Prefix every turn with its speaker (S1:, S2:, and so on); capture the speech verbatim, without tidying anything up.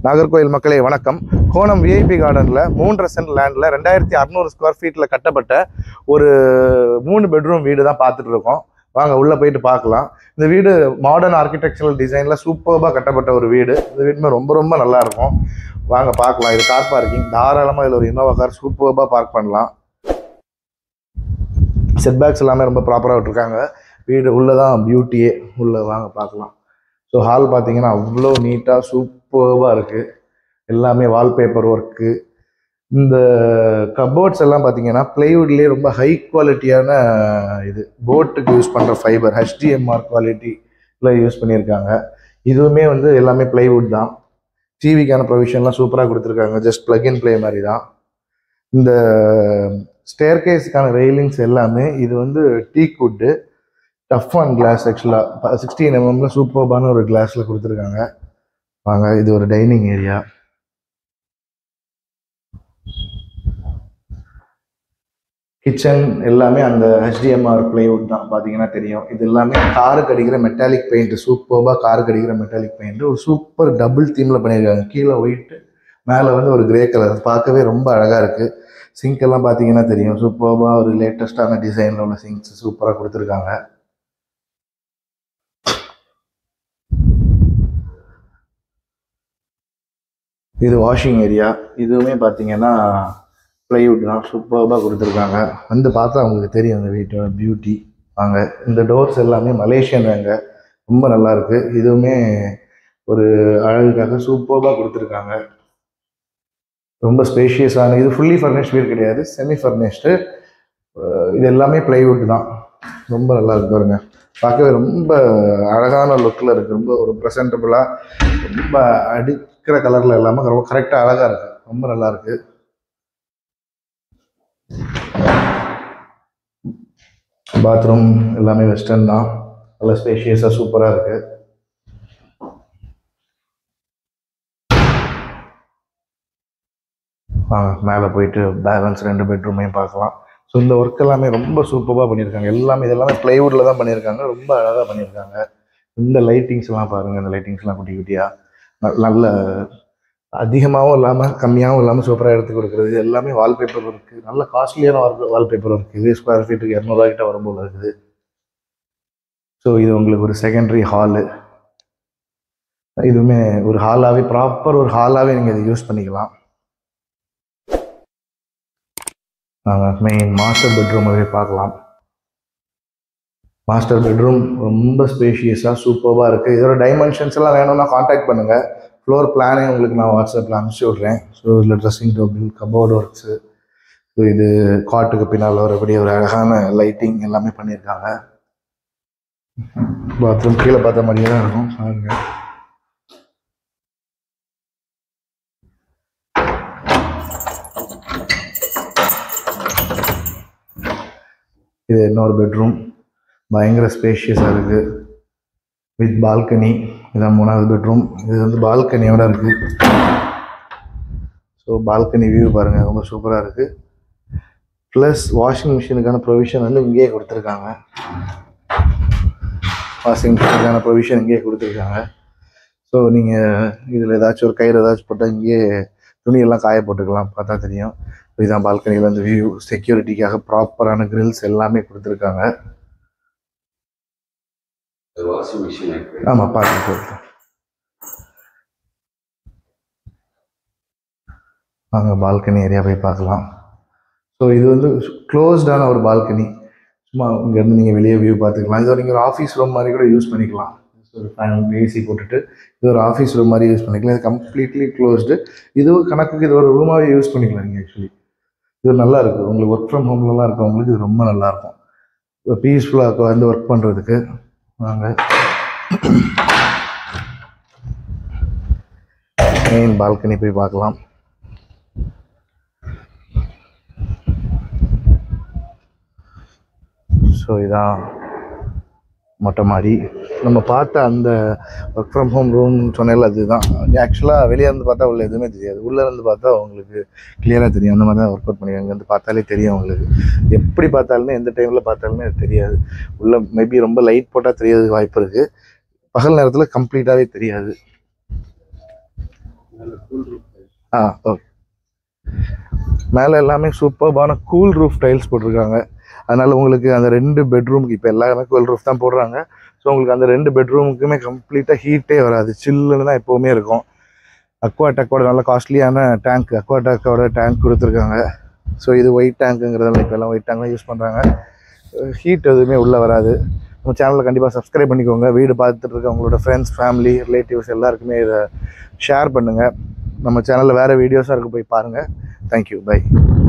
S1: Nagercoil மக்களே வணக்கம். கோணம் V I P Gardenல மூன்று சென்ட் லேண்ட்ல ரெண்டாயிரத்து அறுநூறு ஸ்கொயர் ஃபீட்ல கட்டப்பட்ட ஒரு மூணு பெட்ரூம் வீடு தான் பார்த்துட்டு இருக்கோம். வாங்க உள்ள போயிட்டு பார்க்கலாம். இந்த வீடு மாடர்ன் ஆர்கிடெக்சரல் டிசைன்ல சூப்பர்பா கட்டப்பட்ட ஒரு வீடு. இந்த வீடுமே ரொம்ப ரொம்ப நல்லா இருக்கும். வாங்க பார்க்கலாம். இது கார் பார்க்கிங். தாராளமாக இதில் ஒரு இனோவா கார் சூப்பர்பா பார்க் பண்ணலாம். செட் பேக்ஸ் எல்லாமே ரொம்ப ப்ராப்பராக விட்டுருக்காங்க. வீடு உள்ளதான் பியூட்டியே. உள்ள வாங்க பார்க்கலாம். ஸோ ஹால் பார்த்தீங்கன்னா அவ்வளோ நீட்டாக சூப்பர்பாக இருக்குது. எல்லாமே வால்பேப்பர் ஒர்க்கு. இந்த கபோர்ட்ஸ் எல்லாம் பார்த்தீங்கன்னா பிளைவுட்லேயே ரொம்ப ஹை குவாலிட்டியான இது போட்டுக்கு யூஸ் பண்ணுற fibre H D M R குவாலிட்டியில் யூஸ் பண்ணியிருக்காங்க. இதுவுமே வந்து எல்லாமே பிளைவுட் தான். டிவிக்கான ப்ரொவிஷன்லாம் சூப்பராக கொடுத்துருக்காங்க. ஜஸ்ட் ப்ளக் அண்ட் ப்ளே மாதிரி தான். இந்த ஸ்டேர்கேஸுக்கான ரெயிலிங்ஸ் எல்லாமே இது வந்து teak wood tough and glass. ஆக்சுவலாக சிக்ஸ்டீன் எம்எம்ல சூப்பர்பான ஒரு கிளாஸில் கொடுத்துருக்காங்க. வாங்க, இது ஒரு டைனிங் ஏரியா. கிச்சன் எல்லாமே அந்த H D M R plywood தான். பார்த்தீங்கன்னா தெரியும். இது எல்லாமே காருக்கு அடிக்கிற மெட்டாலிக் பெயிண்ட். சூப்பர்பாக காருக்கு அடிக்கிற மெட்டாலிக் பெயிண்ட். ஒரு சூப்பர் டபுள் தீமில் பண்ணியிருக்காங்க. கீழே ஒயிட்டு, மேலே வந்து ஒரு கிரே கலர். பார்க்கவே ரொம்ப அழகாக இருக்குது. சிங்க் எல்லாம் பார்த்தீங்கன்னா தெரியும். சூப்பர்பாக ஒரு லேட்டஸ்டான டிசைனில் உள்ள சிங்க்ஸ் சூப்பராக கொடுத்துருக்காங்க. இது வாஷிங் ஏரியா. இதுவுமே பார்த்தீங்கன்னா பிளைவுட் தான். சூப்பராக கொடுத்துருக்காங்க. வந்து பார்த்தா உங்களுக்கு தெரியும் அந்த வீட்டோட பியூட்டி. வாங்க, இந்த டோர்ஸ் எல்லாமே மலேசியன் வேங்க. ரொம்ப நல்லா இருக்கு. இதுவுமே ஒரு அழகுக்காக சூப்பராக கொடுத்துருக்காங்க. ரொம்ப ஸ்பேஷியஸான இது. ஃபுல்லி ஃபர்னிஷ்ட் வீடு கிடையாது, செமி ஃபர்னிஷ்டு. இது எல்லாமே பிளைவுட் தான். ரொம்ப நல்லா இருக்கு பாருங்க. பார்க்கவே ரொம்ப அழகான லுக்கில் இருக்குது. ரொம்ப ஒரு ப்ரெசன்டபுளாக ரொம்ப அடிக்கிற கலரில் இல்லாமல் ரொம்ப கரெக்டாக அழகாக இருக்குது. ரொம்ப நல்லா இருக்குது. பாத்ரூம் எல்லாமே வெஸ்டர்ன் தான். நல்லா ஸ்பேஷியஸாக சூப்பராக இருக்குது. வாங்க மேலே போயிட்டு பேலன்ஸ் ரெண்டு பெட்ரூமையும் பார்க்கலாம். ஸோ இந்த ஒர்க் எல்லாமே ரொம்ப சூப்பராக பண்ணியிருக்காங்க. எல்லாமே இது எல்லாமே பிளைவுட்டில் தான் பண்ணியிருக்காங்க. ரொம்ப அழகாக பண்ணியிருக்காங்க. இந்த லைட்டிங்ஸ்லாம் பாருங்கள். இந்த லைட்டிங்ஸ்லாம் குட்டி குட்டியாக நல்ல அதிகமாகவும் இல்லாமல் கம்மியாகவும் இல்லாமல் சூப்பராக எடுத்து கொடுக்குறது. இது எல்லாமே வால்பேப்பர் இருக்குது. நல்ல காஸ்ட்லியான வால் வால்பேப்பர் இருக்குது. இது ஸ்கொயர் ஃபீட்டுக்கு இரநூறுவா கிட்ட வரும்போது இருக்குது. ஸோ இது உங்களுக்கு ஒரு செகண்டரி ஹாலு. இதுவுமே ஒரு ஹாலாகவே ப்ராப்பர் ஒரு ஹாலாகவே நீங்கள் இதை யூஸ் பண்ணிக்கலாம். நாங்கள் மெயின் மாஸ்டர் பெட்ரூமாகவே பார்க்கலாம். மாஸ்டர் பெட்ரூம் ரொம்ப ஸ்பேஷியஸாக சூப்பராக இருக்குது. இதோட டைமென்ஷன்ஸ் எல்லாம் வேணும்னா காண்டாக்ட் பண்ணுங்கள். ஃப்ளோர் பிளானே உங்களுக்கு நான் வாட்ஸ்அப்பில் அனுப்பிச்சி விட்றேன். ஸோ இதில் dressing table, cupboard works, so இது காட்டுக்கு பின்னால் வரக்கூடிய ஒரு அழகான லைட்டிங் எல்லாமே பண்ணியிருக்காங்க. பாத்ரூம் கீழே பார்த்த மாதிரியே தான் இருக்கும். பாருங்க, இது இன்னொரு பெட்ரூம். பயங்கர ஸ்பேஷியஸாக இருக்குது வித் பால்கனி. இதான் மூணாவது பெட்ரூம். இது வந்து பால்கனியோட இருக்குது. ஸோ பால்கனி வியூ பாருங்கள், ரொம்ப சூப்பராக இருக்குது. ப்ளஸ் வாஷிங் மிஷினுக்கான ப்ரொவிஷன் வந்து இங்கேயே கொடுத்துருக்காங்க. வாஷிங் மிஷினுக்கான ப்ரொவிஷன் இங்கேயே கொடுத்துருக்காங்க. ஸோ நீங்கள் இதில் ஏதாச்சும் ஒரு கயிறு ஏதாச்சும் போட்டால் இங்கேயே துணியெல்லாம் காய போட்டுக்கலாம். பார்த்தா தெரியும். இதுதான் பால்கனியில் வந்து வியூ. செக்யூரிட்டிக்காக ப்ராப்பரான கிரில்ஸ் எல்லாமே கொடுத்துருக்காங்க. ஆமாம், பார்த்து வாங்க பால்கனி ஏரியா போய் பார்க்கலாம். ஸோ இது வந்து க்ளோஸ்டான ஒரு பால்கனி. சும்மா இங்கேருந்து நீங்கள் வெளியே வியூ பார்த்துக்கலாம். இது நீங்கள் ஒரு ஆஃபீஸ் ரூம் மாதிரி கூட யூஸ் பண்ணிக்கலாம். ஒரு ஃபேன் ஏசி போட்டுட்டு இது ஒரு ஆஃபீஸ் ரூம் மாதிரி யூஸ் பண்ணிக்கலாம். இது கம்ப்ளீட்லி க்ளோஸ்டு. இதுவும் கணக்குக்கு இது ஒரு ரூமாகவே யூஸ் பண்ணிக்கலாம் நீங்கள். ஆக்சுவலி இது நல்லா இருக்குது. உங்களுக்கு ஒர்க் ஃப்ரம் ஹோம்லலாம் இருக்கவங்களுக்கு இது ரொம்ப நல்லாயிருக்கும். பீஸ்ஃபுல்லாக வந்து ஒர்க் பண்ணுறதுக்கு. வாங்க மெயின் பால்கனி போய் பார்க்கலாம். ஸோ இதான் மொட்டை மாடி. நம்ம பார்த்த அந்த ஒர்க் ஃப்ரம் ஹோம் ரூம் சொன்னால அதுதான். ஆக்சுவலாக வெளியே இருந்து பார்த்தா உள்ள எதுவுமே தெரியாது. உள்ளே இருந்து பார்த்தா உங்களுக்கு கிளியராக தெரியும். அந்த மாதிரி தான் ஒர்க் அவுட் பண்ணிடுவாங்க. இருந்து பார்த்தாலே தெரியும் உங்களுக்கு. எப்படி பார்த்தாலுமே எந்த டைமில் பார்த்தாலுமே அது தெரியாது. உள்ள மேபி ரொம்ப லைட் போட்டால் தெரியறதுக்கு வாய்ப்பு இருக்குது. பகல் நேரத்தில் கம்ப்ளீட்டாகவே தெரியாது. ஆ ஓகே. மேலே எல்லாமே சூப்பர்பான கூல் ரூஃப் டைல்ஸ் போட்டிருக்காங்க. அதனால் உங்களுக்கு அந்த ரெண்டு பெட்ரூமுக்கு இப்போ எல்லாருமே கூல் ரூஃப் தான் போடுறாங்க. ஸோ உங்களுக்கு அந்த ரெண்டு பெட்ரூமுக்குமே கம்ப்ளீட்டாக ஹீட்டே வராது, சில்லுன்னு தான் எப்போவுமே இருக்கும். அக்வா டேக்கோட நல்ல காஸ்ட்லியான டேங்க், அக்வா டேக்கோட டேங்க் கொடுத்துருக்காங்க. ஸோ இது ஒயிட் டேங்க்குங்கிறதால இப்போ எல்லாம் ஒயிட் டேங்க் தான் யூஸ் பண்ணுறாங்க. ஹீட் எதுவுமே உள்ளே வராது. நம்ம சேனலில் கண்டிப்பாக சப்ஸ்கிரைப் பண்ணிக்கோங்க. வீடு பார்த்துட்டு இருக்க உங்களோட ஃப்ரெண்ட்ஸ், ஃபேமிலி, ரிலேட்டிவ்ஸ் எல்லாருக்குமே இதை ஷேர் பண்ணுங்கள். நம்ம சேனலில் வேறு வீடியோஸாக இருக்குது, போய் பாருங்கள். Thank you, by.